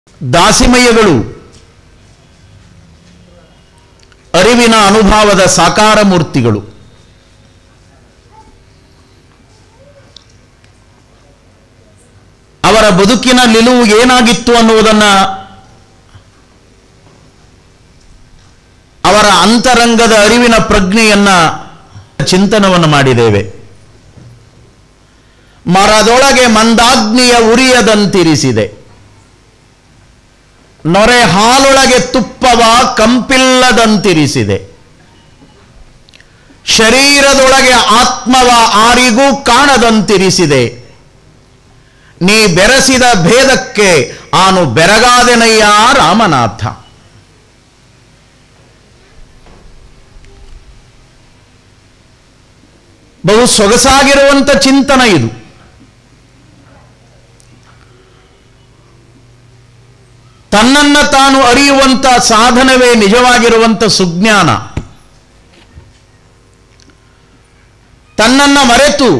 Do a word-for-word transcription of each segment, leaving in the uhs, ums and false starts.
ದಾಸಿಮಯ್ಯಗಳು ಅರಿವಿನ ಅನುಭವದ ಸಾಕಾರ ಮೂರ್ತಿಗಳು. ಅವರ ಬದುಕಿನ ನಿಲುವು ಏನಾಗಿತ್ತು ಅನ್ನುವುದನ್ನು ಅವರ ಅಂತರಂಗದ ಅರಿವಿನ ಪ್ರಜ್ಞೆಯನ್ನ ಚಿಂತನವನ್ನು ಮಾಡಿದ್ದೇವೆ. ಮರದೊಳಗೆ ಮಂದಾಗ್ನಿಯ ಉರಿಯದಂತಿರಿಸಿದೆ, ನೊರೆ ಹಾಲೊಳಗೆ ತುಪ್ಪವ ಕಂಪಿಲ್ಲದಂತಿರಿಸಿದೆ, ಶರೀರದೊಳಗೆ ಆತ್ಮವ ಆರಿಗೂ ಕಾಣದಂತಿರಿಸಿದೆ, ನೀ ಬೆರೆಸಿದ ಭೇದಕ್ಕೆ ಆನು ಬೆರಗಾದೆನಯ್ಯ ರಾಮನಾಥ. ಬಹು ಸೊಗಸಾಗಿರುವಂಥ ಚಿಂತನ ಇದು. ತನ್ನನ್ನ ತಾನು ಅರಿಯುವಂಥ ಸಾಧನವೇ ನಿಜವಾಗಿರುವಂಥ ಸುಜ್ಞಾನ. ತನ್ನನ್ನ ಮರೆತು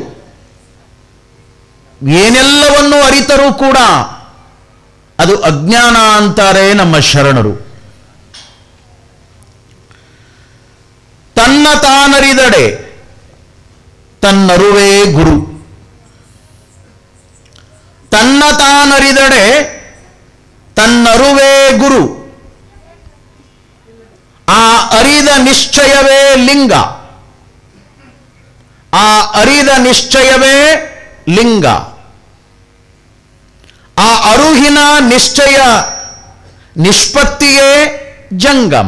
ಏನೆಲ್ಲವನ್ನೂ ಅರಿತರೂ ಕೂಡ ಅದು ಅಜ್ಞಾನ ಅಂತಾರೆ ನಮ್ಮ ಶರಣರು. ತನ್ನ ತಾನರಿದಡೆ ತನ್ನರುವೇ ಗುರು, ತನ್ನ ತಾನರಿದಡೆ ತನ್ನರುವೇ ಗುರು, ಆ ಅರಿದ ನಿಶ್ಚಯವೇ ಲಿಂಗ, ಆ ಅರಿದ ನಿಶ್ಚಯವೇ ಲಿಂಗ, ಆ ಅರುಹಿನ ನಿಶ್ಚಯ ನಿಷ್ಪತ್ತಿಯೇ ಜಂಗಮ.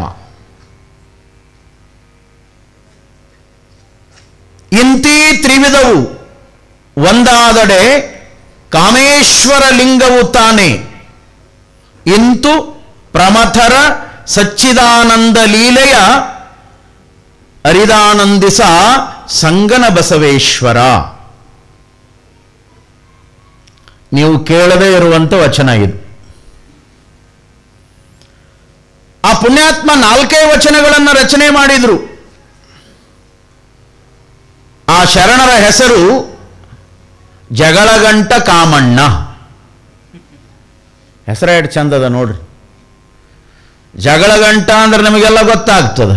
ಇಂತೀ ತ್ರಿವಿಧವು ಒಂದಾದಡೆ ಕಾಮೇಶ್ವರ ಲಿಂಗವು ತಾನೇ, ಇಂತು ಪ್ರಮಥರ ಸಚ್ಚಿದಾನಂದ ಲೀಲೆಯ ಅರಿದಾನಂದಿಸ ಸಂಗನ ಬಸವೇಶ್ವರ. ನೀವು ಕೇಳದೇ ಇರುವಂಥ ವಚನ ಇದು. ಆ ಪುಣ್ಯಾತ್ಮ ನಾಲ್ಕೇ ವಚನಗಳನ್ನು ರಚನೆ ಮಾಡಿದ್ರು. ಆ ಶರಣರ ಹೆಸರು ಜಗಳಗಂಟ ಕಾಮಣ್ಣ. ಹೆಸರು ಎಷ್ಟು ಚಂದದ ನೋಡ್ರಿ. ಜಗಳಗಂಟ ಅಂದ್ರೆ ನಮಗೆಲ್ಲ ಗೊತ್ತಾಗ್ತದೆ.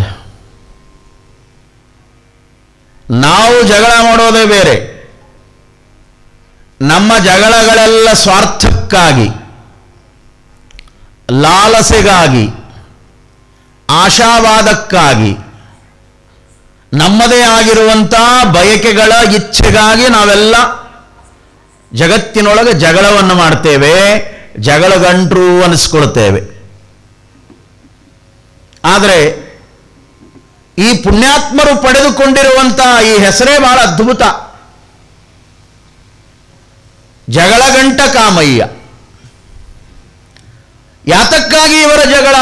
ನಾವು ಜಗಳ ಮಾಡೋದೇ ಬೇರೆ. ನಮ್ಮ ಜಗಳಗಳೆಲ್ಲ ಸ್ವಾರ್ಥಕ್ಕಾಗಿ, ಲಾಲಸೆಗಾಗಿ, ಆಶಾವಾದಕ್ಕಾಗಿ, ನಮ್ಮದೇ ಆಗಿರುವಂಥ ಬಯಕೆಗಳ ಇಚ್ಛೆಗಾಗಿ ನಾವೆಲ್ಲ ಜಗತ್ತಿನೊಳಗೆ ಜಗಳವನ್ನು ಮಾಡ್ತೇವೆ, ಜಗಳಗಂಟ್ರು ಅನಿಸ್ಕೊಳ್ತೇವೆ. ಆದರೆ ಈ ಪುಣ್ಯಾತ್ಮರು ಪಡೆದುಕೊಂಡಿರುವಂಥ ಈ ಹೆಸರೇ ಬಹಳ ಅದ್ಭುತ. ಜಗಳಗಂಟ ಕಾಮಯ್ಯ. ಯಾತಕ್ಕಾಗಿ ಇವರ ಜಗಳ?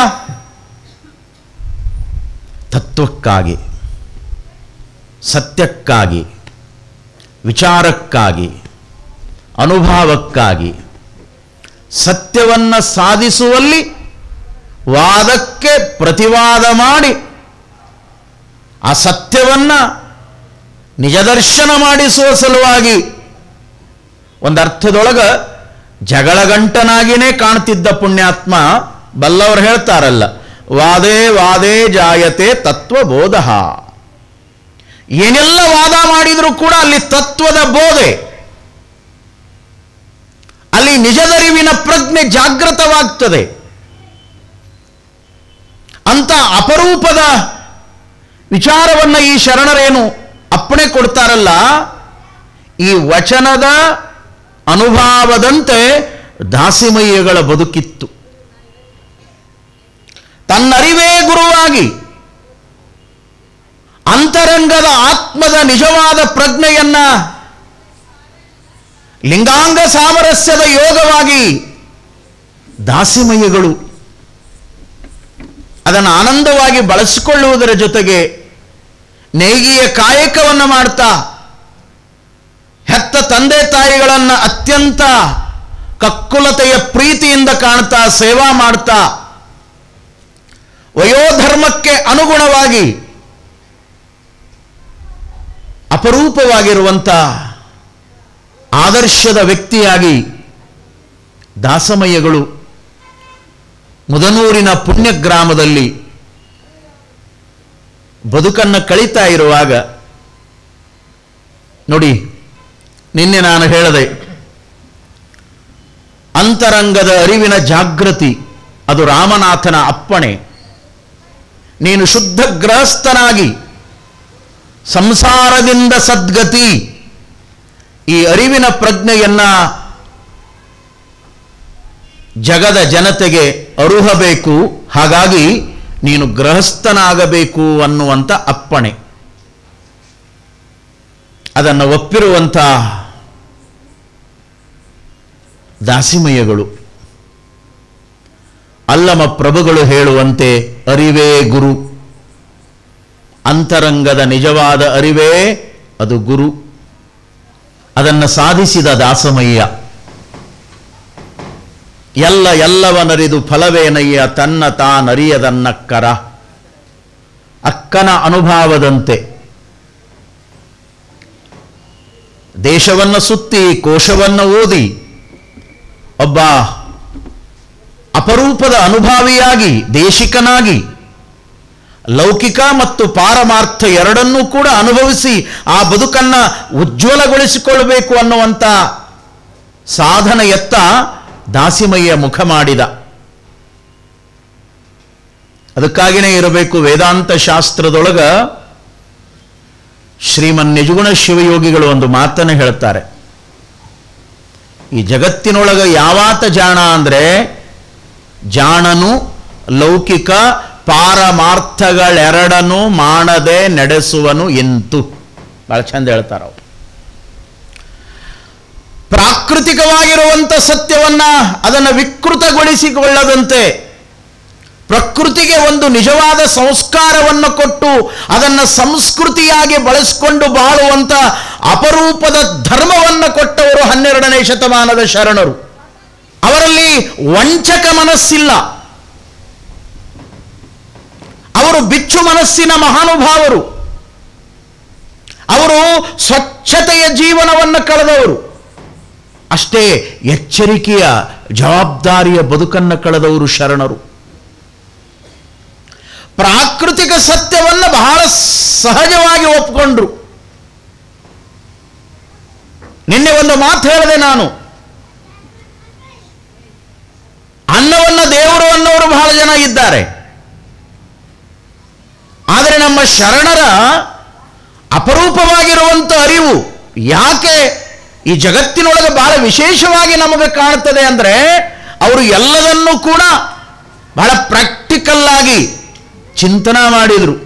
ತತ್ವಕ್ಕಾಗಿ, ಸತ್ಯಕ್ಕಾಗಿ, ವಿಚಾರಕ್ಕಾಗಿ, ಅನುಭವಕ್ಕಾಗಿ. ಸತ್ಯವನ್ನು ಸಾಧಿಸುವಲ್ಲಿ ವಾದಕ್ಕೆ ಪ್ರತಿವಾದ ಮಾಡಿ ಆ ಸತ್ಯವನ್ನು ನಿಜದರ್ಶನ ಮಾಡಿಸುವ ಸಲುವಾಗಿ ಒಂದರ್ಥದೊಳಗೆ ಜಗಳಗಂಟನಾಗಿಯೇ ಕಾಣ್ತಿದ್ದ ಪುಣ್ಯಾತ್ಮ. ಬಲ್ಲವರು ಹೇಳ್ತಾರಲ್ಲ, ವಾದೇ ವಾದೇ ಜಾಯತೆ ತತ್ವಬೋಧ. ಏನೆಲ್ಲ ವಾದ ಮಾಡಿದರೂ ಕೂಡ ಅಲ್ಲಿ ತತ್ವದ ಬೋಧೆ, ಅಲ್ಲಿ ನಿಜದರಿವಿನ ಪ್ರಜ್ಞೆ ಜಾಗೃತವಾಗ್ತದೆ. ಅಂತ ಅಪರೂಪದ ವಿಚಾರವನ್ನು ಈ ಶರಣರೇನು ಅಪ್ಪಣೆ ಕೊಡ್ತಾರಲ್ಲ, ಈ ವಚನದ ಅನುಭವದಂತೆ ದಾಸಿಮಯ್ಯಗಳ ಬದುಕಿತ್ತು. ತನ್ನರಿವೇ ಗುರುವಾಗಿ ಅಂತರಂಗದ ಆತ್ಮದ ನಿಜವಾದ ಪ್ರಜ್ಞೆಯನ್ನ ಲಿಂಗಾಂಗ ಸಾಮರಸ್ಯದ ಯೋಗವಾಗಿ ದಾಸಿಮಯ್ಯಗಳು ಅದನ್ನು ಆನಂದವಾಗಿ ಬಳಸಿಕೊಳ್ಳುವುದರ ಜೊತೆಗೆ ನೇಗಿಯ ಕಾಯಕವನ್ನು ಮಾಡ್ತಾ, ಹೆತ್ತ ತಂದೆ ತಾಯಿಗಳನ್ನು ಅತ್ಯಂತ ಕಕ್ಕುಲತೆಯ ಪ್ರೀತಿಯಿಂದ ಕಾಣ್ತಾ ಸೇವಾ ಮಾಡ್ತಾ, ವಯೋಧರ್ಮಕ್ಕೆ ಅನುಗುಣವಾಗಿ ಅಪರೂಪವಾಗಿರುವಂಥ ಆದರ್ಶದ ವ್ಯಕ್ತಿಯಾಗಿ ದಾಸಮಯ್ಯಗಳು ಮುದನೂರಿನ ಪುಣ್ಯ ಗ್ರಾಮದಲ್ಲಿ ಬದುಕನ್ನು ಕಳೀತಾ ಇರುವಾಗ ನೋಡಿ, ನಿನ್ನೆ ನಾನು ಹೇಳಿದೆ, ಅಂತರಂಗದ ಅರಿವಿನ ಜಾಗೃತಿ ಅದು ರಾಮನಾಥನ ಅಪ್ಪಣೆ. ನೀನು ಶುದ್ಧ ಗೃಹಸ್ಥನಾಗಿ ಸಂಸಾರದಿಂದ ಸದ್ಗತಿ, ಈ ಅರಿವಿನ ಪ್ರಜ್ಞೆಯನ್ನ ಜಗದ ಜನತೆಗೆ ಅರುಹಬೇಕು. ಹಾಗಾಗಿ ನೀನು ಗೃಹಸ್ಥನಾಗಬೇಕು ಅನ್ನುವಂಥ ಅಪ್ಪಣೆ. ಅದನ್ನು ಒಪ್ಪಿರುವಂಥ ದಾಸಿಮಯ್ಯಗಳು, ಅಲ್ಲಮ ಪ್ರಭುಗಳು ಹೇಳುವಂತೆ ಅರಿವೇ ಗುರು, ಅಂತರಂಗದ ನಿಜವಾದ ಅರಿವೇ ಅದು ಗುರು. ಅದನ್ನು ಸಾಧಿಸಿದ ದಾಸಮಯ್ಯ. ಎಲ್ಲ ಎಲ್ಲವನರಿದು ಫಲವೇನಯ್ಯ ತನ್ನ ತಾನರಿಯದನ್ನಕ್ಕರ. ಅಕ್ಕನ ಅನುಭಾವದಂತೆ ದೇಶವನ್ನು ಸುತ್ತಿ ಕೋಶವನ್ನು ಓದಿ ಒಬ್ಬ ಅಪರೂಪದ ಅನುಭಾವಿಯಾಗಿ ದೇಶಿಕನಾಗಿ ಲೌಕಿಕ ಮತ್ತು ಪಾರಮಾರ್ಥ ಎರಡನ್ನೂ ಕೂಡ ಅನುಭವಿಸಿ ಆ ಬದುಕನ್ನು ಉಜ್ವಲಗೊಳಿಸಿಕೊಳ್ಳಬೇಕು ಅನ್ನುವಂಥ ಸಾಧನೆಯತ್ತ ದಾಸಿಮಯ್ಯ ಮುಖ ಮಾಡಿದ. ಅದಕ್ಕಾಗಿಯೇ ಇರಬೇಕು ವೇದಾಂತ ಶಾಸ್ತ್ರದೊಳಗ ಶ್ರೀಮನ್ ನಿಜಗುಣ ಶಿವಯೋಗಿಗಳು ಒಂದು ಮಾತನ್ನು ಹೇಳ್ತಾರೆ. ಈ ಜಗತ್ತಿನೊಳಗ ಯಾವಾತ ಜಾಣ ಅಂದರೆ ಜಾಣನು ಲೌಕಿಕ ಪಾರಮಾರ್ಥಗಳೆರಡನ್ನು ಮಾಡದೆ ನಡೆಸುವನು ಎಂತು. ಬಹಳ ಚಂದ ಹೇಳ್ತಾರ. ಪ್ರಾಕೃತಿಕವಾಗಿರುವಂಥ ಸತ್ಯವನ್ನ ಅದನ್ನು ವಿಕೃತಗೊಳಿಸಿಕೊಳ್ಳದಂತೆ ಪ್ರಕೃತಿಗೆ ಒಂದು ನಿಜವಾದ ಸಂಸ್ಕಾರವನ್ನು ಕೊಟ್ಟು ಅದನ್ನು ಸಂಸ್ಕೃತಿಯಾಗಿ ಬಳಸಿಕೊಂಡು ಬಾಳುವಂಥ ಅಪರೂಪದ ಧರ್ಮವನ್ನು ಕೊಟ್ಟವರು ಹನ್ನೆರಡನೇ ಶತಮಾನದ ಶರಣರು. ಅವರಲ್ಲಿ ವಂಚಕ ಮನಸ್ಸಿಲ್ಲ. ಅವರು ಬಿಚ್ಚು ಮನಸ್ಸಿನ ಮಹಾನುಭಾವರು. ಅವರು ಸ್ವಚ್ಛತೆಯ ಜೀವನವನ್ನು ಕಳೆದವರು. ಅಷ್ಟೇ ಎಚ್ಚರಿಕೆಯ ಜವಾಬ್ದಾರಿಯ ಬದುಕನ್ನು ಕಳೆದವರು ಶರಣರು. ಪ್ರಾಕೃತಿಕ ಸತ್ಯವನ್ನು ಬಹಳ ಸಹಜವಾಗಿ ಒಪ್ಪಿಕೊಂಡ್ರು. ನಿನ್ನೆ ಒಂದು ಮಾತು ಹೇಳಿದೆ ನಾನು, ಅನ್ನವನ್ನು ದೇವರು ಅನ್ನೋರು ಬಹಳ ಜನ ಇದ್ದಾರೆ. ಆದರೆ ನಮ್ಮ ಶರಣರ ಅಪರೂಪವಾಗಿರುವಂಥ ಅರಿವು ಯಾಕೆ ಈ ಜಗತ್ತಿನೊಳಗೆ ಬಹಳ ವಿಶೇಷವಾಗಿ ನಮಗೆ ಕಾಣುತ್ತದೆ ಅಂದರೆ, ಅವರು ಎಲ್ಲದನ್ನೂ ಕೂಡ ಬಹಳ ಪ್ರಾಕ್ಟಿಕಲ್ ಆಗಿ ಚಿಂತನೆ ಮಾಡಿದರು.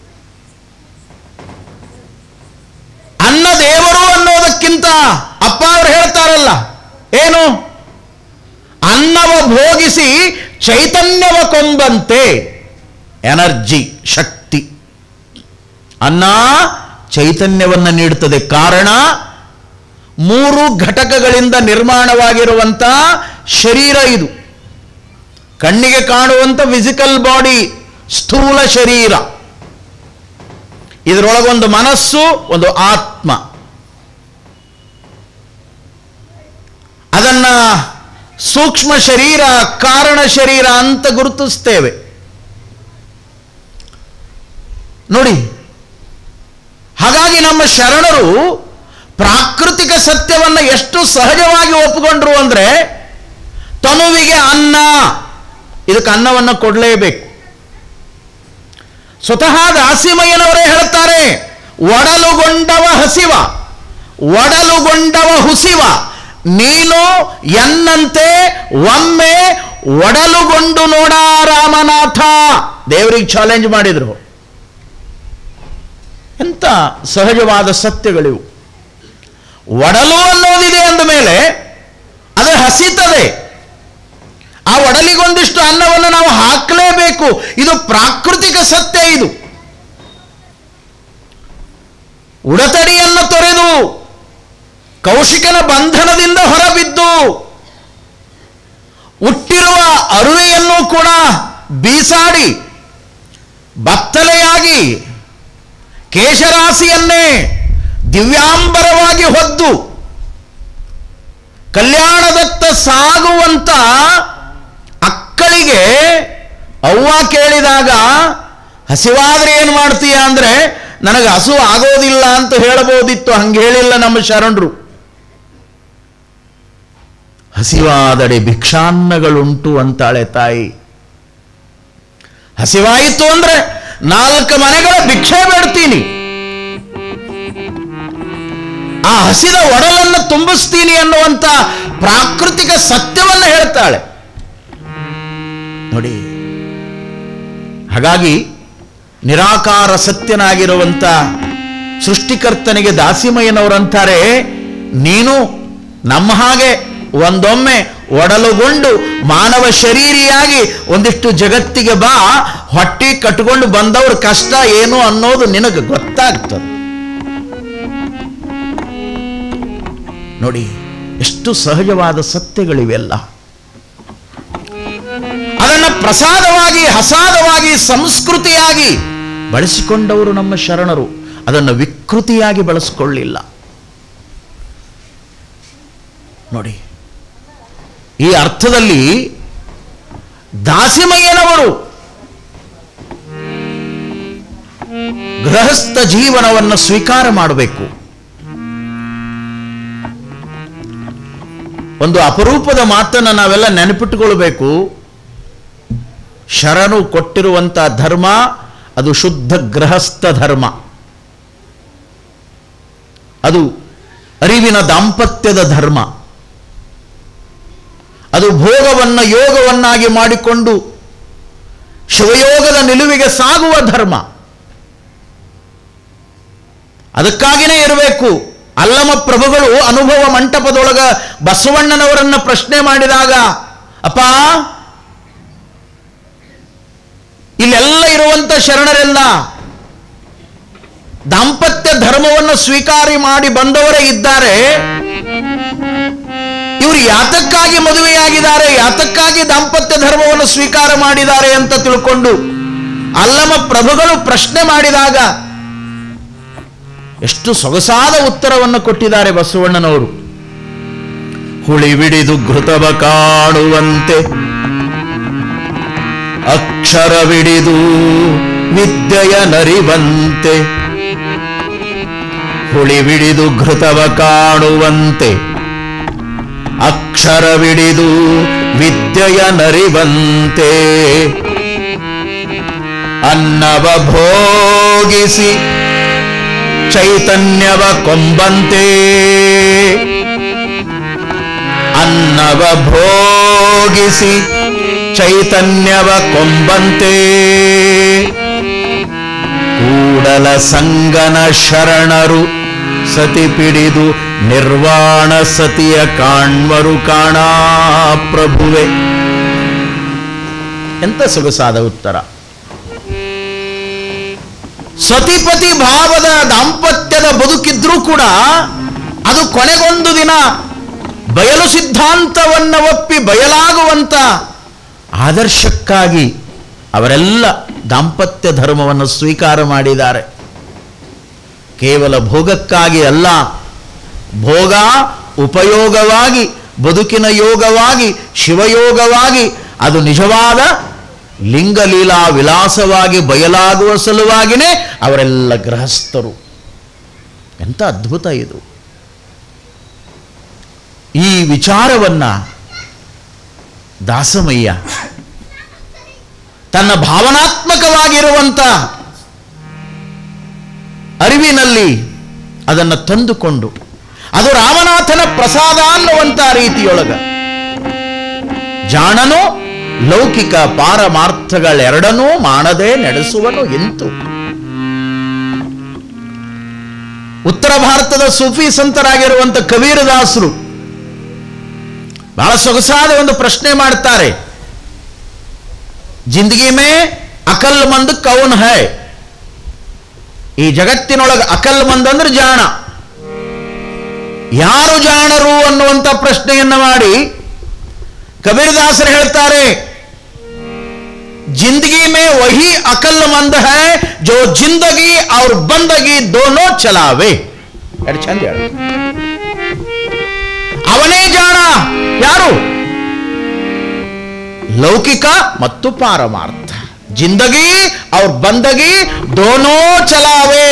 ಅನ್ನ ದೇವರು ಅನ್ನೋದಕ್ಕಿಂತ ಅಪ್ಪ ಅವರು ಹೇಳ್ತಾರಲ್ಲ, ಏನು ಅನ್ನವ ಭೋಗಿಸಿ ಚೈತನ್ಯವ ಕೊಂಬಂತೆ, ಎನರ್ಜಿ ಶಕ್ತಿ. ಅನ್ನ ಚೈತನ್ಯವನ್ನು ನೀಡುತ್ತದೆ. ಕಾರಣ ಮೂರು ಘಟಕಗಳಿಂದ ನಿರ್ಮಾಣವಾಗಿರುವಂಥ ಶರೀರ ಇದು. ಕಣ್ಣಿಗೆ ಕಾಣುವಂಥ ಫಿಸಿಕಲ್ ಬಾಡಿ, ಸ್ಥೂಲ ಶರೀರ. ಇದರೊಳಗೊಂದು ಮನಸ್ಸು, ಒಂದು ಆತ್ಮ. ಅದನ್ನ ಸೂಕ್ಷ್ಮ ಶರೀರ, ಕಾರಣ ಶರೀರ ಅಂತ ಗುರುತಿಸ್ತೇವೆ. ನೋಡಿ, ಹಾಗಾಗಿ ನಮ್ಮ ಶರಣರು ಪ್ರಾಕೃತಿಕ ಸತ್ಯವನ್ನು ಎಷ್ಟು ಸಹಜವಾಗಿ ಒಪ್ಪಿಕೊಂಡ್ರು ಅಂದರೆ, ತನುವಿಗೆ ಅನ್ನ, ಇದಕ್ಕೆ ಅನ್ನವನ್ನು ಕೊಡಲೇಬೇಕು. ಸ್ವತಃ ದಾಸಿಮಯ್ಯನವರೇ ಹೇಳ್ತಾರೆ, ಒಡಲುಗೊಂಡವ ಹಸಿವ, ಒಡಲುಗೊಂಡವ ಹುಸಿವ, ನೀನು ಎನ್ನಂತೆ ಒಮ್ಮೆ ಒಡಲುಗೊಂಡು ನೋಡ ರಾಮನಾಥ. ದೇವರಿಗೆ ಚಾಲೆಂಜ್ ಮಾಡಿದ್ರು. ಎಂಥ ಸಹಜವಾದ ಸತ್ಯಗಳಿವು. ಒಡಲು ಅನ್ನೋದಿದೆ ಅಂದ ಮೇಲೆ ಅದು ಹಸಿತದೆ. ಆ ಒಡಲಿಗೊಂದಿಷ್ಟು ಅನ್ನವನ್ನು ನಾವು ಹಾಕಲೇಬೇಕು. ಇದು ಪ್ರಾಕೃತಿಕ ಸತ್ಯ. ಇದು ಉಡತಡಿಯನ್ನು ತೊರೆದು ಕೌಶಿಕನ ಬಂಧನದಿಂದ ಹೊರಬಿದ್ದು ಹುಟ್ಟಿರುವ ಅರುವೆಯನ್ನು ಕೂಡ ಬೀಸಾಡಿ ಬತ್ತಲೆಯಾಗಿ ಕೇಶರಾಶಿಯನ್ನೇ ದಿವ್ಯಾಂಬರವಾಗಿ ಹೊದ್ದು ಕಲ್ಯಾಣದತ್ತ ಸಾಗುವಂತ ಅಕ್ಕಳಿಗೆ ಅವ್ವ ಕೇಳಿದಾಗ ಹಸಿವಾದ್ರೆ ಏನು ಮಾಡ್ತೀಯ ಅಂದರೆ ನನಗೆ ಹಸು ಆಗೋದಿಲ್ಲ ಅಂತ ಹೇಳಬಹುದಿತ್ತು. ಹಂಗೆ ಹೇಳಿಲ್ಲ ನಮ್ಮ ಶರಣರು. ಹಸಿವಾದಡೆ ಭಿಕ್ಷಾನ್ನಗಳುಂಟು ಅಂತಾಳೆ ತಾಯಿ. ಹಸಿವಾಯಿತು ಅಂದ್ರೆ ನಾಲ್ಕು ಮನೆಗಳ ಭಿಕ್ಷೆ ಬೇಡ್ತೀನಿ, ಆ ಹಸಿದ ಒಡಲನ್ನು ತುಂಬಿಸ್ತೀನಿ ಅನ್ನುವಂಥ ಪ್ರಾಕೃತಿಕ ಸತ್ಯವನ್ನು ಹೇಳ್ತಾಳೆ ನೋಡಿ. ಹಾಗಾಗಿ ನಿರಾಕಾರ ಸತ್ಯನಾಗಿರುವಂಥ ಸೃಷ್ಟಿಕರ್ತನಿಗೆ ದಾಸಿಮಯ್ಯನವರಂತಾರೆ, ನೀನು ನಮ್ಮ ಹಾಗೆ ಒಂದೊಮ್ಮೆ ಒಡಲುಗೊಂಡು ಮಾನವ ಶರೀರಿಯಾಗಿ ಒಂದಿಷ್ಟು ಜಗತ್ತಿಗೆ ಬಾ, ಹೊಟ್ಟಿ ಕಟ್ಟಿಕೊಂಡು ಬಂದವ್ರ ಕಷ್ಟ ಏನು ಅನ್ನೋದು ನಿನಗೆ ಗೊತ್ತಾಗ್ತದೆ ನೋಡಿ. ಎಷ್ಟು ಸಹಜವಾದ ಸತ್ಯಗಳಿವೆಲ್ಲ. ಅದನ್ನು ಪ್ರಸಾದವಾಗಿ ಹಸಾದವಾಗಿ ಸಂಸ್ಕೃತಿಯಾಗಿ ಬಳಸಿಕೊಂಡವರು ನಮ್ಮ ಶರಣರು. ಅದನ್ನು ವಿಕೃತಿಯಾಗಿ ಬಳಸಿಕೊಳ್ಳಿಲ್ಲ ನೋಡಿ. ಈ ಅರ್ಥದಲ್ಲಿ ದಾಸಿಮಯ್ಯನವರು ಗೃಹಸ್ಥ ಜೀವನವನ್ನು ಸ್ವೀಕಾರ ಮಾಡಬೇಕು. ಒಂದು ಅಪರೂಪದ ಮಾತನ್ನು ನಾವೆಲ್ಲ ನೆನಪಿಟ್ಟುಕೊಳ್ಬೇಕು. ಶರಣು ಕೊಟ್ಟಿರುವಂಥ ಧರ್ಮ ಅದು ಶುದ್ಧ ಗೃಹಸ್ಥ ಧರ್ಮ. ಅದು ಅರಿವಿನ ದಾಂಪತ್ಯದ ಧರ್ಮ. ಅದು ಭೋಗವನ್ನು ಯೋಗವನ್ನಾಗಿ ಮಾಡಿಕೊಂಡು ಶಿವಯೋಗದ ನಿಲುವಿಗೆ ಸಾಗುವ ಧರ್ಮ. ಅದಕ್ಕಾಗಿಯೇ ಇರಬೇಕು. ಅಲ್ಲಮ ಪ್ರಭುಗಳು ಅನುಭವ ಮಂಟಪದೊಳಗ ಬಸವಣ್ಣನವರನ್ನ ಪ್ರಶ್ನೆ ಮಾಡಿದಾಗ, ಅಪ್ಪ ಇಲ್ಲೆಲ್ಲ ಇರುವಂತ ಶರಣರೆಲ್ಲ ದಾಂಪತ್ಯ ಧರ್ಮವನ್ನು ಸ್ವೀಕಾರ ಮಾಡಿ ಬಂದವರೇ ಇದ್ದಾರೆ, ಇವರು ಯಾತಕ್ಕಾಗಿ ಮದುವೆಯಾಗಿದ್ದಾರೆ, ಯಾತಕ್ಕಾಗಿ ದಾಂಪತ್ಯ ಧರ್ಮವನ್ನು ಸ್ವೀಕಾರ ಮಾಡಿದ್ದಾರೆ ಅಂತ ತಿಳ್ಕೊಂಡು ಅಲ್ಲಮ ಪ್ರಭುಗಳು ಪ್ರಶ್ನೆ ಮಾಡಿದಾಗ ಎಷ್ಟು ಸೊಗಸಾದ ಉತ್ತರವನ್ನು ಕೊಟ್ಟಿದ್ದಾರೆ ಬಸವಣ್ಣನವರು. ಹುಳಿವಿಡಿದು ಘೃತವ ಕಾಣುವಂತೆ ಅಕ್ಷರವಿಡಿದು ವಿದ್ಯೆಯ ನರಿವಂತೆ. ಹುಳಿವಿಡಿದು ಘೃತವ ಕಾಣುವಂತೆ ಅಕ್ಷರವಿಡಿದು ವಿದ್ಯೆಯ ನರಿವಂತೆ. ಅನ್ನವ ಭೋಗಿಸಿ ಚೈತನ್ಯವ ಕೊಂಬಂತೆ. ಅನ್ನವ ಭೋಗಿಸಿ ಚೈತನ್ಯವ ಕೊಂಬಂತೆ. ಕೂಡಲ ಸಂಗನ ಶರಣರು ಸತಿ ಪಿಡಿದು ನಿರ್ವಾಣ ಸತಿಯ ಕಾಣ್ವರು ಕಾಣ ಪ್ರಭುವೆ. ಎಂತ ಸೊಗಸಾದ ಉತ್ತರ. ಸತಿಪತಿ ಭಾವದ ದಾಂಪತ್ಯದ ಬದುಕಿದ್ರೂ ಕೂಡ ಅದು ಕೊನೆಗೊಂದು ದಿನ ಬಯಲು ಸಿದ್ಧಾಂತವನ್ನು ಒಪ್ಪಿ ಬಯಲಾಗುವಂತ ಆದರ್ಶಕ್ಕಾಗಿ ಅವರೆಲ್ಲ ದಾಂಪತ್ಯ ಧರ್ಮವನ್ನು ಸ್ವೀಕಾರ ಮಾಡಿದ್ದಾರೆ. ಕೇವಲ ಭೋಗಕ್ಕಾಗಿ ಅಲ್ಲ, ಭೋಗ ಉಪಯೋಗವಾಗಿ, ಬದುಕಿನ ಯೋಗವಾಗಿ, ಶಿವಯೋಗವಾಗಿ, ಅದು ನಿಜವಾದ ಲಿಂಗಲೀಲಾ ವಿಲಾಸವಾಗಿ ಬಯಲಾಗುವ ಸಲುವಾಗಿಯೇ ಅವರೆಲ್ಲ ಗೃಹಸ್ಥರು. ಎಂಥ ಅದ್ಭುತ ಇದು. ಈ ವಿಚಾರವನ್ನ ದಾಸಮಯ್ಯ ತನ್ನ ಭಾವನಾತ್ಮಕವಾಗಿರುವಂಥ ಅರಿವಿನಲ್ಲಿ ಅದನ್ನು ತಂದುಕೊಂಡು, ಅದು ರಾಮನಾಥನ ಪ್ರಸಾದ ಅನ್ನುವಂಥ ರೀತಿಯೊಳಗ ಜಾಣನು ಲೌಕಿಕ ಪಾರಮಾರ್ಥಗಳೆರಡನ್ನೂ ಮಾಡದೆ ನಡೆಸುವನು ಎಂತು. ಉತ್ತರ ಭಾರತದ ಸೂಫಿ ಸಂತರಾಗಿರುವಂಥ ಕಬೀರದಾಸರು ಬಹಳ ಸೊಗಸಾದ ಒಂದು ಪ್ರಶ್ನೆ ಮಾಡ್ತಾರೆ. ಜಿಂದಗಿ ಮೇ ಅಕಲ್ ಮಂದ್ ಕೌನ್ ಹೈ. ಈ ಜಗತ್ತಿನೊಳಗೆ ಅಕಲ್ ಮಂದ್ ಅಂದ್ರೆ ಜಾಣ. ಯಾರು ಜಾಣರು ಅನ್ನುವಂಥ ಪ್ರಶ್ನೆಯನ್ನ ಮಾಡಿ ಕಬೀರದಾಸರು ಹೇಳ್ತಾರೆ, जिंदगी में वही अकलमंद है जो जिंदगी और बंदगी दोनों चलावे. ಚಂದ ಹೇಳ. ಅವನೇ ಜಾಣ. ಯಾರು? ಲೌಕಿಕ ಮತ್ತು ಪಾರಮಾರ್ಥ. ಜಿಂದಗಿ ಅವ್ರ ಬಂದಗಿ ದೋನೋ ಚಲಾವೆ.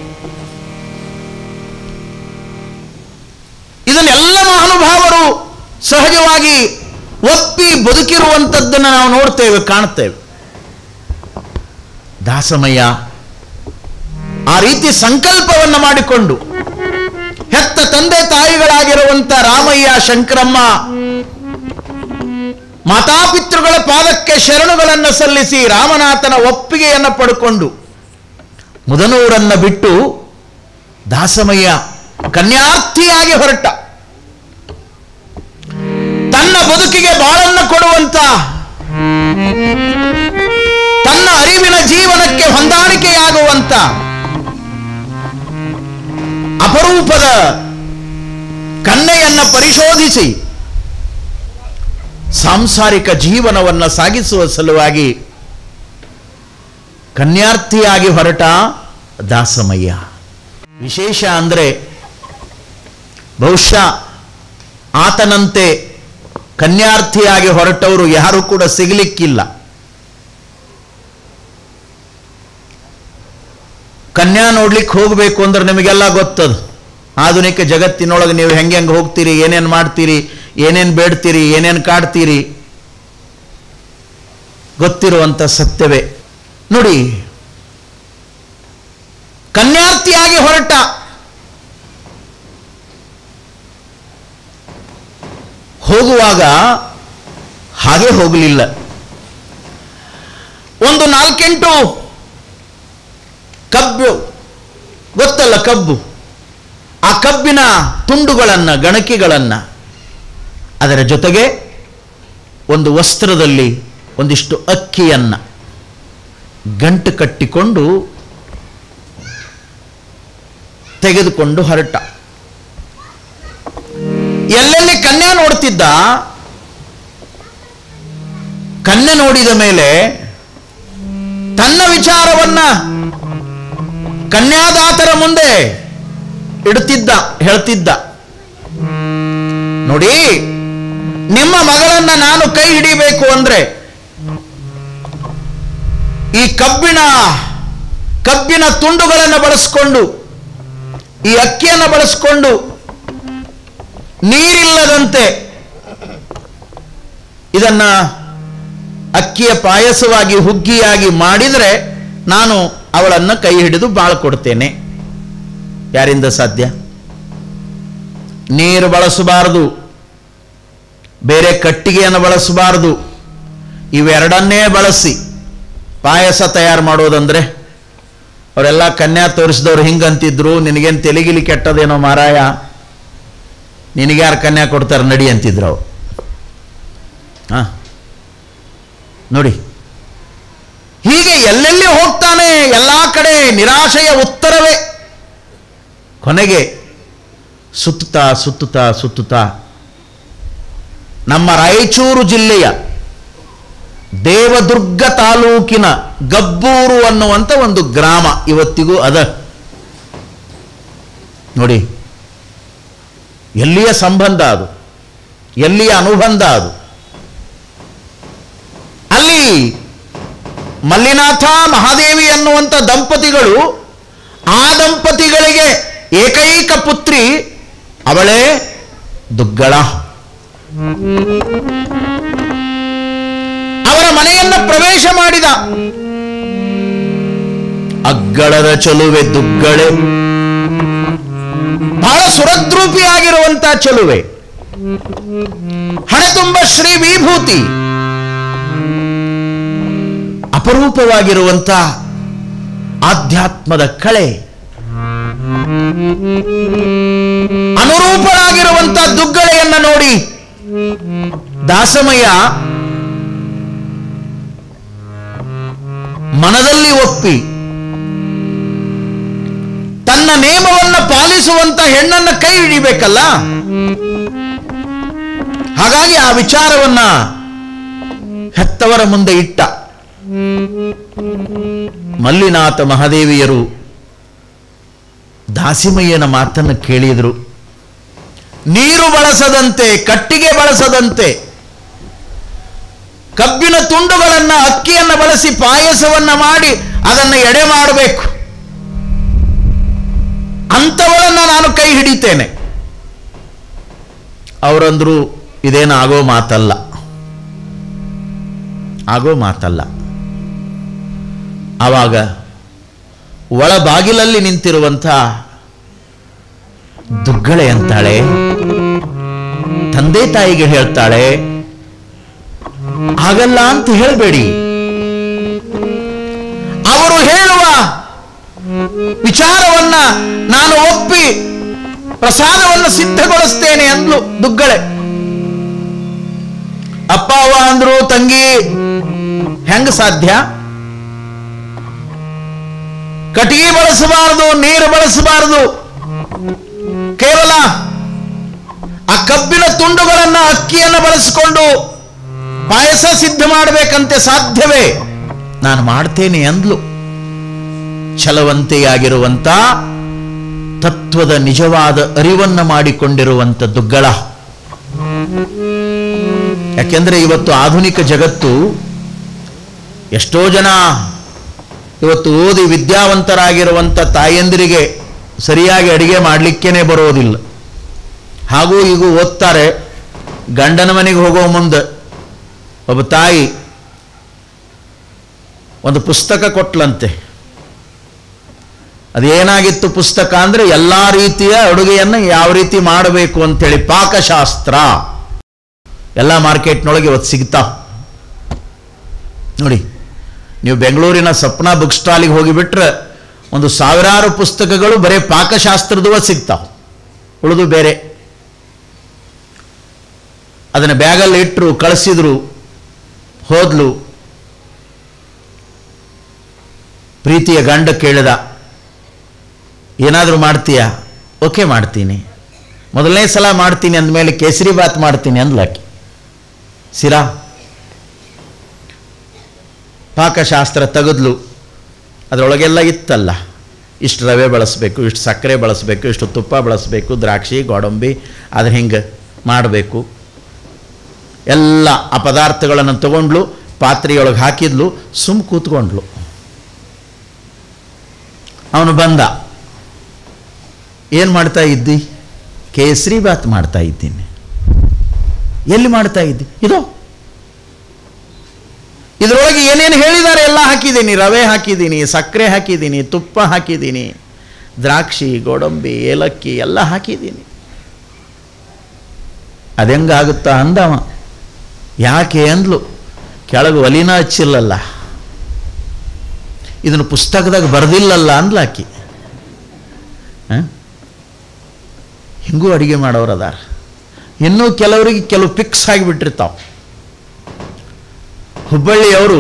ಇದನ್ನೆಲ್ಲ ಮಹಾನುಭಾವರು ಸಹಜವಾಗಿ ಒಪ್ಪಿ ಬದುಕಿರುವಂಥದ್ದನ್ನು ನಾವು ನೋಡ್ತೇವೆ, ಕಾಣ್ತೇವೆ. ದಾಸಮಯ್ಯ ಆ ರೀತಿ ಸಂಕಲ್ಪವನ್ನು ಮಾಡಿಕೊಂಡು ಹೆತ್ತ ತಂದೆ ತಾಯಿಗಳಾಗಿರುವಂಥ ರಾಮಯ್ಯ, ಶಂಕರಮ್ಮ ಮಾತಾಪಿತೃಗಳ ಪಾದಕ್ಕೆ ಶರಣುಗಳನ್ನು ಸಲ್ಲಿಸಿ ರಾಮನಾಥನ ಒಪ್ಪಿಗೆಯನ್ನು ಪಡ್ಕೊಂಡು ಮುದನೂರನ್ನು ಬಿಟ್ಟು ದಾಸಮಯ್ಯ ಕನ್ಯಾರ್ಥಿಯಾಗಿ ಹೊರಟ. ತನ್ನ ಬದುಕಿಗೆ ಬಾಳನ್ನು ಕೊಡುವಂತ, ತನ್ನ ಅರಿವಿನ ಜೀವನಕ್ಕೆ ಹೊಂದಾಣಿಕೆಯಾಗುವಂತ ಅಪರೂಪದ ಕನ್ಯೆಯನ್ನು ಪರಿಶೋಧಿಸಿ ಸಾಂಸಾರಿಕ ಜೀವನವನ್ನು ಸಾಗಿಸುವ ಸಲುವಾಗಿ ಕನ್ಯಾರ್ಥಿಯಾಗಿ ಹೊರಟ ದಾಸಮಯ್ಯ. ವಿಶೇಷ ಅಂದರೆ ಬಹುಶಃ ಆತನಂತೆ ಕನ್ಯಾರ್ಥಿಯಾಗಿ ಹೊರಟವರು ಯಾರೂ ಕೂಡ ಸಿಗಲಿಕ್ಕಿಲ್ಲ. ಕನ್ಯಾ ನೋಡ್ಲಿಕ್ಕೆ ಹೋಗಬೇಕು ಅಂದ್ರೆ ನಿಮಗೆಲ್ಲ ಗೊತ್ತದು. ಆಧುನಿಕ ಜಗತ್ತಿನೊಳಗೆ ನೀವು ಹೆಂಗೆ ಹೆಂಗೆ ಹೋಗ್ತೀರಿ, ಏನೇನು ಮಾಡ್ತೀರಿ, ಏನೇನು ಬೇಡ್ತೀರಿ, ಏನೇನು ಕಾಡ್ತೀರಿ, ಗೊತ್ತಿರುವಂಥ ಸತ್ಯವೇ. ನೋಡಿ, ಕನ್ಯಾರ್ಥಿಯಾಗಿ ಹೊರಟ ಹೋಗುವಾಗ ಹಾಗೆ ಹೋಗಲಿಲ್ಲ. ಒಂದು ನಾಲ್ಕೆಂಟು ಕಬ್ಬು ಗೊತ್ತಲ್ಲ, ಕಬ್ಬು, ಆ ಕಬ್ಬಿನ ತುಂಡುಗಳನ್ನು, ಗಣಕಿಗಳನ್ನು, ಅದರ ಜೊತೆಗೆ ಒಂದು ವಸ್ತ್ರದಲ್ಲಿ ಒಂದಿಷ್ಟು ಅಕ್ಕಿಯನ್ನು ಗಂಟು ಕಟ್ಟಿಕೊಂಡು ತೆಗೆದುಕೊಂಡು ಹೊರಟ. ಎಲ್ಲೆಲ್ಲಿ ಕನ್ಯಾ ನೋಡ್ತಿದ್ದ, ಕನ್ಯೆ ನೋಡಿದ ಮೇಲೆ ತನ್ನ ವಿಚಾರವನ್ನ ಕನ್ಯಾದಾತರ ಮುಂದೆ ಇಡುತ್ತಿದ್ದ, ಹೇಳ್ತಿದ್ದ. ನೋಡಿ, ನಿಮ್ಮ ಮಗಳನ್ನ ನಾನು ಕೈ ಹಿಡಿಬೇಕು ಅಂದ್ರೆ ಈ ಕಬ್ಬಿಣ ಕಬ್ಬಿನ ತುಂಡುಗಳನ್ನು ಬಳಸಿಕೊಂಡು, ಈ ಅಕ್ಕಿಯನ್ನು ಬಳಸಿಕೊಂಡು ನೀರಿಲ್ಲದಂತೆ ಇದನ್ನ ಅಕ್ಕಿಯ ಪಾಯಸವಾಗಿ ಹುಗ್ಗಿಯಾಗಿ ಮಾಡಿದರೆ ನಾನು ಅವಳನ್ನು ಕೈ ಹಿಡಿದು ಬಾಳ ಕೊಡ್ತೇನೆ. ಯಾರಿಂದ ಸಾಧ್ಯ? ನೀರು ಬಳಸಬಾರದು, ಬೇರೆ ಕಟ್ಟಿಗೆಯನ್ನು ಬಳಸಬಾರದು, ಇವೆರಡನ್ನೇ ಬಳಸಿ ಪಾಯಸ ತಯಾರು ಮಾಡೋದಂದ್ರೆ ಅವರೆಲ್ಲ ಕನ್ಯಾ ತೋರಿಸಿದವ್ರು ಹಿಂಗಂತಿದ್ರು, ನಿನಗೇನು ತೆಲಿಗಿಲಿ ಕೆಟ್ಟದೇನೋ ಮಾರಾಯ, ನಿನಗ್ಯಾರು ಕನ್ಯಾ ಕೊಡ್ತಾರೆ ನಡಿ ಅಂತಿದ್ರು ಅವ್ರು. ಹಾ ನೋಡಿ, ಹೀಗೆ ಎಲ್ಲೆಲ್ಲಿ ಹೋಗ್ತಾನೆ ಎಲ್ಲ ಕಡೆ ನಿರಾಶೆಯ ಉತ್ತರವೇ. ಕೊನೆಗೆ ಸುತ್ತುತ್ತಾ ಸುತ್ತುತ್ತಾ ಸುತ್ತುತ್ತಾ ನಮ್ಮ ರಾಯಚೂರು ಜಿಲ್ಲೆಯ ದೇವದುರ್ಗ ತಾಲೂಕಿನ ಗಬ್ಬೂರು ಅನ್ನುವಂಥ ಒಂದು ಗ್ರಾಮ ಇವತ್ತಿಗೂ ಅದ. ನೋಡಿ, ಎಲ್ಲಿಯ ಸಂಬಂಧ ಅದು, ಎಲ್ಲಿಯ ಅನುಬಂಧ ಅದು. ಅಲ್ಲಿ ಮಲ್ಲಿನಾಥ ಮಹಾದೇವಿ ಅನ್ನುವಂಥ ದಂಪತಿಗಳು, ಆ ದಂಪತಿಗಳಿಗೆ ಏಕೈಕ ಪುತ್ರಿ ಅವಳೇ ದುಗ್ಗಳ. ಅವರ ಮನೆಯನ್ನ ಪ್ರವೇಶ ಮಾಡಿದ. ಅಗ್ಗಳದ ಚಲುವೆ ದುಗ್ಗಳೆ, ಬಹಳ ಸುರದ್ರೂಪಿಯಾಗಿರುವಂತ ಚಲುವೆ, ಹಣೆ ತುಂಬ ಶ್ರೀ ವಿಭೂತಿ, ಅಪರೂಪವಾಗಿರುವಂತ ಆಧ್ಯಾತ್ಮದ ಕಳೆ, ಅನುರೂಪಳಾಗಿರುವಂತ ದುಗ್ಗಳೆಯನ್ನ ನೋಡಿ ದಾಸಮಯ್ಯ ಮನದಲ್ಲಿ ಒಪ್ಪಿ ತನ್ನ ನೇಮವನ್ನ ಪಾಲಿಸುವಂತ ಹೆಣ್ಣನ್ನ ಕೈ ಹಿಡಿಬೇಕಲ್ಲ. ಹಾಗಾಗಿ ಆ ವಿಚಾರವನ್ನ ಹೆತ್ತವರ ಮುಂದೆ ಇಟ್ಟ. ಮಲ್ಲಿನಾಥ ಮಹಾದೇವಿಯರು ದಾಸಿಮಯ್ಯನ ಮಾತನ್ನು ಕೇಳಿದರು. ನೀರು ಬಳಸದಂತೆ, ಕಟ್ಟಿಗೆ ಬಳಸದಂತೆ ಕಬ್ಬಿನ ತುಂಡುಗಳನ್ನು ಅಕ್ಕಿಯನ್ನು ಬಳಸಿ ಪಾಯಸವನ್ನು ಮಾಡಿ ಅದನ್ನು ಎಡೆ ಮಾಡಬೇಕು. ಅಂಥವಳನ್ನು ನಾನು ಕೈ ಹಿಡಿತೇನೆ. ಅವರಂದ್ರು ಇದೇನು ಆಗೋ ಮಾತಲ್ಲ, ಆಗೋ ಮಾತಲ್ಲ. ಆವಾಗ ಒಳ ಬಾಗಿಲಲ್ಲಿ ನಿಂತಿರುವಂಥ ದುಗ್ಗಳೆ ಅಂತಾಳೆ, ತಂದೆ ತಾಯಿಗೆ ಹೇಳ್ತಾಳೆ, ಆಗಲ್ಲ ಅಂತ ಹೇಳಬೇಡಿ. ಅವರು ಹೇಳುವ ವಿಚಾರವನ್ನ ನಾನು ಒಪ್ಪಿ ಪ್ರಸಾದವನ್ನು ಸಿದ್ಧಗೊಳಿಸ್ತೇನೆ ಅಂದ್ಲು ದುಗ್ಗಳೆ. ಅಪ್ಪ ಅವ್ವ ಅಂದ್ರು, ತಂಗಿ ಹೆಂಗ ಸಾಧ್ಯ? ಕಟ್ಟಿಗೆ ಬಳಸಬಾರದು, ನೀರು ಬಳಸಬಾರದು, ಕೇವಲ ಆ ಕಬ್ಬಿನ ತುಂಡುಗಳನ್ನ ಅಕ್ಕಿಯನ್ನು ಬಳಸಿಕೊಂಡು ಪಾಯಸ ಸಿದ್ಧ ಮಾಡಬೇಕಂತೆ, ಸಾಧ್ಯವೇ? ನಾನು ಮಾಡ್ತೇನೆ ಅಂದ್ಲು. ಛಲವಂತೆಯಾಗಿರುವಂತ ತತ್ವದ ನಿಜವಾದ ಅರಿವನ್ನು ಮಾಡಿಕೊಂಡಿರುವಂತ ದುಗ್ಗಳ. ಯಾಕೆಂದ್ರೆ ಇವತ್ತು ಆಧುನಿಕ ಜಗತ್ತು, ಎಷ್ಟೋ ಜನ ಇವತ್ತು ಓದಿ ವಿದ್ಯಾವಂತರಾಗಿರುವಂಥ ತಾಯಂದಿರಿಗೆ ಸರಿಯಾಗಿ ಅಡಿಗೆ ಮಾಡಲಿಕ್ಕೇನೆ ಬರೋದಿಲ್ಲ. ಹಾಗೂ ಈಗ ಓದ್ತಾರೆ. ಗಂಡನ ಮನೆಗೆ ಹೋಗೋ ಮುಂದೆ ಒಬ್ಬ ತಾಯಿ ಒಂದು ಪುಸ್ತಕ ಕೊಟ್ಲಂತೆ. ಅದೇನಾಗಿತ್ತು ಪುಸ್ತಕ ಅಂದರೆ ಎಲ್ಲ ರೀತಿಯ ಅಡುಗೆಯನ್ನು ಯಾವ ರೀತಿ ಮಾಡಬೇಕು ಅಂತೇಳಿ, ಪಾಕಶಾಸ್ತ್ರ. ಎಲ್ಲ ಮಾರ್ಕೆಟ್ನೊಳಗೆ ಇವತ್ತು ಸಿಗ್ತಾವ ನೋಡಿ. ನೀವು ಬೆಂಗಳೂರಿನ ಸಪ್ನಾ ಬುಕ್ ಸ್ಟಾಲಿಗೆ ಹೋಗಿಬಿಟ್ರೆ ಒಂದು ಸಾವಿರಾರು ಪುಸ್ತಕಗಳು ಬರೀ ಪಾಕಶಾಸ್ತ್ರದವ ಸಿಗ್ತಾವ, ಉಳಿದು ಬೇರೆ. ಅದನ್ನು ಬ್ಯಾಗಲ್ಲಿ ಇಟ್ಟರು, ಕಳಿಸಿದ್ರು, ಹೋದ್ಲು. ಪ್ರೀತಿಯ ಗಂಡ ಕೇಳಿದ, ಏನಾದರೂ ಮಾಡ್ತೀಯಾ? ಓಕೆ ಮಾಡ್ತೀನಿ. ಮೊದಲನೇ ಸಲ ಮಾಡ್ತೀನಿ ಅಂದಮೇಲೆ ಕೇಸರಿ ಬಾತ್ ಮಾಡ್ತೀನಿ ಅಂದ್ಲಾಕಿ. ಸಿರಾ ಪಾಕಶಾಸ್ತ್ರ ತೆಗೆದ್ಲು. ಅದರೊಳಗೆಲ್ಲ ಇತ್ತಲ್ಲ, ಇಷ್ಟು ರವೆ ಬಳಸಬೇಕು, ಇಷ್ಟು ಸಕ್ಕರೆ ಬಳಸಬೇಕು, ಇಷ್ಟು ತುಪ್ಪ ಬಳಸಬೇಕು, ದ್ರಾಕ್ಷಿ ಗೋಡಂಬಿ ಅದ್ರ ಹಿಂಗೆ ಮಾಡಬೇಕು. ಎಲ್ಲ ಆ ಪದಾರ್ಥಗಳನ್ನು ತಗೊಂಡ್ಲು, ಪಾತ್ರೆಯೊಳಗೆ ಹಾಕಿದ್ಲು, ಸುಮ್ಮ ಕೂತ್ಕೊಂಡ್ಲು. ಅವನು ಬಂದ. ಏನು ಮಾಡ್ತಾ ಇದ್ದಿ? ಕೇಸರಿ ಬಾತ್ ಮಾಡ್ತಾ ಇದ್ದೀನಿ. ಎಲ್ಲಿ ಮಾಡ್ತಾ ಇದ್ದಿ? ಇದು ಇದರೊಳಗೆ ಏನೇನು ಹೇಳಿದ್ದಾರೆ ಎಲ್ಲ ಹಾಕಿದ್ದೀನಿ. ರವೆ ಹಾಕಿದ್ದೀನಿ, ಸಕ್ಕರೆ ಹಾಕಿದ್ದೀನಿ, ತುಪ್ಪ ಹಾಕಿದ್ದೀನಿ, ದ್ರಾಕ್ಷಿ ಗೋಡಂಬಿ ಏಲಕ್ಕಿ ಎಲ್ಲ ಹಾಕಿದ್ದೀನಿ. ಅದೆಂಗಾಗುತ್ತಾ ಅಂದವ. ಯಾಕೆ ಅಂದ್ಲು. ಕೆಳಗೆ ಒಲಿನ ಹಚ್ಚಿಲ್ಲಲ್ಲ, ಇದನ್ನು ಪುಸ್ತಕದಾಗ ಬರೆದಿಲ್ಲಲ್ಲ ಅಂದ್ಲಾಕಿ. ಹಿಂಗೂ ಅಡುಗೆ ಮಾಡೋರು ಅದಾರ. ಇನ್ನೂ ಕೆಲವರಿಗೆ ಕೆಲವು ಫಿಕ್ಸ್ ಆಗಿಬಿಟ್ಟಿರ್ತಾವ. ಹುಬ್ಬಳ್ಳಿಯವರು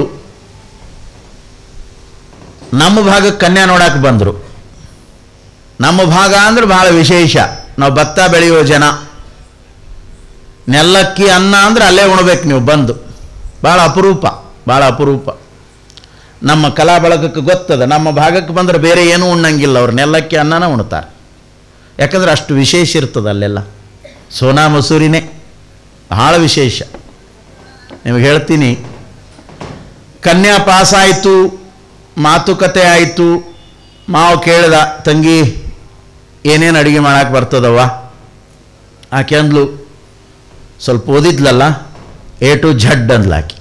ನಮ್ಮ ಭಾಗಕ್ಕೆ ಕನ್ಯಾ ನೋಡಕ್ಕೆ ಬಂದರು. ನಮ್ಮ ಭಾಗ ಅಂದ್ರೆ ಭಾಳ ವಿಶೇಷ. ನಾವು ಭತ್ತ ಬೆಳೆಯುವ ಜನ. ನೆಲ್ಲಕ್ಕಿ ಅನ್ನ ಅಂದ್ರೆ ಅಲ್ಲೇ ಉಣ್ಬೇಕು ನೀವು ಬಂದು. ಭಾಳ ಅಪರೂಪ, ಭಾಳ ಅಪರೂಪ. ನಮ್ಮ ಕಲಾ ಬಳಗಕ್ಕೆ ಗೊತ್ತದ. ನಮ್ಮ ಭಾಗಕ್ಕೆ ಬಂದರೆ ಬೇರೆ ಏನೂ ಉಣ್ಣಂಗಿಲ್ಲ. ಅವ್ರು ನೆಲ್ಲಕ್ಕಿ ಅನ್ನನ ಉಣ್ತಾರೆ. ಯಾಕಂದ್ರೆ ಅಷ್ಟು ವಿಶೇಷ ಇರ್ತದೆ ಅಲ್ಲೆಲ್ಲ. ಸೋನಾ ಮಸೂರಿನೇ ಭಾಳ ವಿಶೇಷ. ನಿಮಗೆ ಹೇಳ್ತೀನಿ, ಕನ್ಯಾ ಪಾಸಾಯಿತು, ಮಾತುಕತೆ ಆಯಿತು. ಮಾವು ಕೇಳಿದ, ತಂಗಿ ಏನೇನು ಅಡುಗೆ ಮಾಡಕ್ಕೆ ಬರ್ತದವ್ವ? ಆಕೆ ಅಂದ್ಲು, ಸ್ವಲ್ಪ ಓದಿದ್ಲಲ್ಲ, ಎ ಟು ಝಡ್ ಅಂದ್ಲಾಕಿ.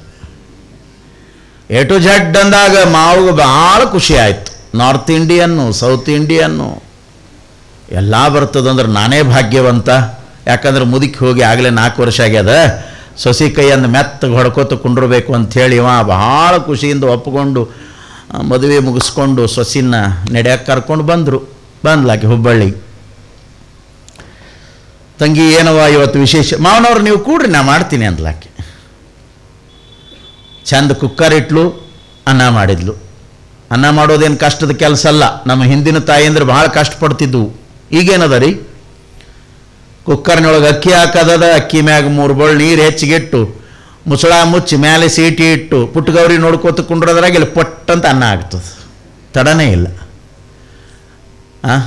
ಎ ಟು ಝಡ್ ಅಂದಾಗ ಮಾವಿಗೆ ಭಾಳ ಖುಷಿ ಆಯಿತು. ನಾರ್ತ್ ಇಂಡಿಯನ್ನು, ಸೌತ್ ಇಂಡಿಯನ್ನು ಎಲ್ಲ ಬರ್ತದಂದ್ರೆ ನಾನೇ ಭಾಗ್ಯವಂತ. ಯಾಕಂದ್ರೆ ಮುದುಕಿ ಹೋಗಿ ಆಗಲೇ ನಾಲ್ಕು ವರ್ಷ ಆಗ್ಯದ. ಸೊಸಿ ಕೈಯನ್ನು ಮೆತ್ತಗೆ ಹೊಡ್ಕೋತ ಕುಂಡ್ರಬೇಕು ಅಂಥೇಳಿ ಇವ ಭಾಳ ಖುಷಿಯಿಂದ ಒಪ್ಪಿಕೊಂಡು ಮದುವೆ ಮುಗಿಸ್ಕೊಂಡು ಸೊಸಿನ ನಡೆಯಕ್ಕೆ ಕರ್ಕೊಂಡು ಬಂದರು. ಬಂದ್ಲಾಕಿ ಹುಬ್ಬಳ್ಳಿ. ತಂಗಿ ಏನವ ಇವತ್ತು ವಿಶೇಷ? ಮಾವನವ್ರು ನೀವು ಕೂಡ್ರಿ, ನಾ ಮಾಡ್ತೀನಿ ಅಂದ್ಲಾಕಿ. ಚಂದ ಕುಕ್ಕರ್ ಇಟ್ಲು, ಅನ್ನ ಮಾಡಿದ್ಲು. ಅನ್ನ ಮಾಡೋದೇನು ಕಷ್ಟದ ಕೆಲಸ ಅಲ್ಲ. ನಮ್ಮ ಹಿಂದಿನ ತಾಯಿ ಭಾಳ ಕಷ್ಟಪಡ್ತಿದ್ವು. ಈಗೇನದ ರೀ, ಕುಕ್ಕರ್ನೊಳಗೆ ಅಕ್ಕಿ ಹಾಕೋದದ, ಅಕ್ಕಿ ಮ್ಯಾಗ ಮೂರು ಬೊಳ್ ನೀರು ಹೆಚ್ಚಿಗಿಟ್ಟು ಮುಚ್ಚಳ ಮುಚ್ಚಿ ಮೇಲೆ ಸೀಟಿ ಇಟ್ಟು ಪುಟ್ಟಗೌರಿ ನೋಡ್ಕೋತ ಕುಂಡ್ರದ್ರಾಗ ಇಲ್ಲಿ ಪಟ್ಟಂತ ಅನ್ನ ಆಗ್ತದೆ. ತಡನೇ ಇಲ್ಲ. ಹಾಂ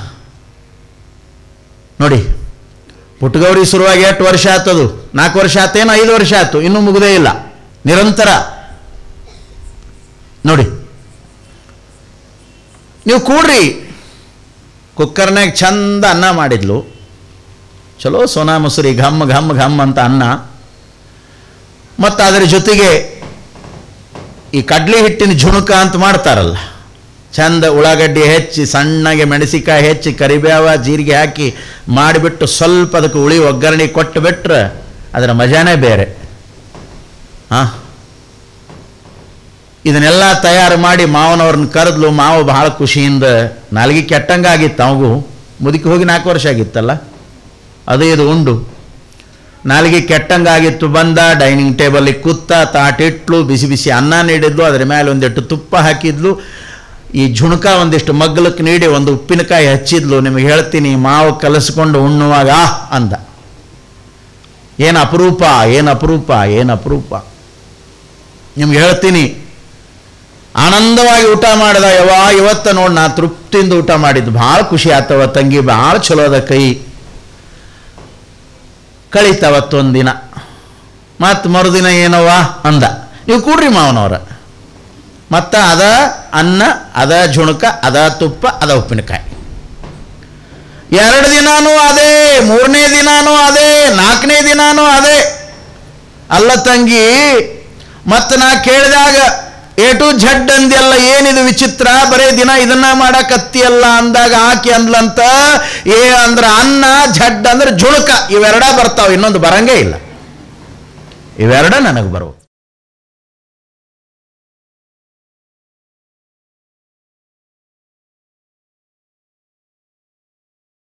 ನೋಡಿ, ಪುಟ್ಟಗೌರಿ ಶುರುವಾಗಿ ಎಷ್ಟು ವರ್ಷ ಆತದು? ನಾಲ್ಕು ವರ್ಷ ಆತೇನು ಐದು ವರ್ಷ ಆಯ್ತು, ಇನ್ನೂ ಮುಗದೇ ಇಲ್ಲ. ನಿರಂತರ. ನೋಡಿ, ನೀವು ಕೂಡ್ರಿ, ಕುಕ್ಕರ್ನಾಗ ಚಂದ ಅನ್ನ ಮಾಡಿದ್ಲು, ಚಲೋ ಸೋನಾ ಮಸೂರಿ ಘಮ್ ಘಮ್ ಘಮ್ ಅಂತ ಅನ್ನ, ಮತ್ತು ಅದರ ಜೊತೆಗೆ ಈ ಕಡ್ಲಿ ಹಿಟ್ಟಿನ ಜುಣುಕ ಅಂತ ಮಾಡ್ತಾರಲ್ಲ, ಚಂದ ಉಳ್ಳಾಗಡ್ಡಿ ಹೆಚ್ಚಿ, ಸಣ್ಣಗೆ ಮೆಣಸಿಕಾಯಿ ಹೆಚ್ಚಿ, ಕರಿಬೇವ ಜೀರಿಗೆ ಹಾಕಿ ಮಾಡಿಬಿಟ್ಟು ಸ್ವಲ್ಪ ಅದಕ್ಕೆ ಹುಳಿ ಒಗ್ಗರಣೆ ಕೊಟ್ಟು ಬಿಟ್ರೆ ಅದರ ಮಜಾನೇ ಬೇರೆ. ಹಾಂ, ಇದನ್ನೆಲ್ಲ ತಯಾರು ಮಾಡಿ ಮಾವನವ್ರನ್ನ ಕರೆದ್ಲು. ಮಾವ ಬಹಳ ಖುಷಿಯಿಂದ, ನಾಲ್ಗೆ ಕೆಟ್ಟಂಗಾಗಿತ್ತು ಅವಾಗೂ, ಮುದುಕಿ ಹೋಗಿ ನಾಲ್ಕು ವರ್ಷ ಆಗಿತ್ತಲ್ಲ, ಅದೇ ಇದು ಉಂಡು ನಾಲ್ಗೆ ಕೆಟ್ಟಂಗಾಗಿತ್ತು. ಬಂದ ಡೈನಿಂಗ್ ಟೇಬಲಿಗೆ ಕೂತ, ತಾಟಿಟ್ಲು, ಬಿಸಿ ಬಿಸಿ ಅನ್ನ ನೀಡಿದ್ಲು, ಅದರ ಮೇಲೆ ಒಂದಿಷ್ಟು ತುಪ್ಪ ಹಾಕಿದ್ಲು, ಈ ಜುಣುಕ ಒಂದಿಷ್ಟು ಮಗ್ಗಲಕ್ಕೆ ನೀಡಿ ಒಂದು ಉಪ್ಪಿನಕಾಯಿ ಹಚ್ಚಿದ್ಲು. ನಿಮಗೆ ಹೇಳ್ತೀನಿ, ಮಾವು ಕಲಸ್ಕೊಂಡು ಉಣ್ಣುವಾಗ ಆ ಅಂದ, ಏನು ಅಪರೂಪ, ಏನು ಅಪರೂಪ, ಏನು ಅಪರೂಪ. ನಿಮ್ಗೆ ಹೇಳ್ತೀನಿ, ಆನಂದವಾಗಿ ಊಟ ಮಾಡಿದ. ಯವಾ ಇವತ್ತ ನೋಡಿ ನಾ ತೃಪ್ತಿಯಿಂದ ಊಟ ಮಾಡಿದ್ದು, ಭಾಳ ಖುಷಿ ಆತವ ತಂಗಿ, ಭಾಳ ಚಲೋ ಅದ ಕೈ. ಕಳೀತವತ್ತೊಂದು ದಿನ, ಮತ್ತು ಮರುದಿನ ಏನವ ಅಂದ, ನೀವು ಕೂಡ್ರಿ ಮಾವನವ್ರ, ಮತ್ತು ಅದ ಅನ್ನ, ಅದ ಜುಣುಕ, ಅದ ತುಪ್ಪ, ಅದ ಉಪ್ಪಿನಕಾಯಿ. ಎರಡು ದಿನಾನೂ ಅದೇ, ಮೂರನೇ ದಿನಾನೂ ಅದೇ, ನಾಲ್ಕನೇ ದಿನಾನೂ ಅದೇ. ಅಲ್ಲ ತಂಗಿ, ಮತ್ತು ನಾ ಕೇಳಿದಾಗ ಏಟು ಝಡ್ ಅಂದ್ಯಲ್ಲ, ಏನಿದು ವಿಚಿತ್ರ, ಬರೇ ದಿನ ಇದನ್ನ ಮಾಡಕತ್ತಿಯಲ್ಲ ಅಂದಾಗ ಆಕೆ ಅಂದ್ಲಂತ, ಏ ಅಂದ್ರೆ ಅನ್ನ, ಝಡ್ ಅಂದ್ರೆ ಜುಣುಕ, ಇವೆರಡ ಬರ್ತಾವ, ಇನ್ನೊಂದು ಬರಂಗೇ ಇಲ್ಲ, ಇವೆರಡ ನನಗೆ ಬರುವ.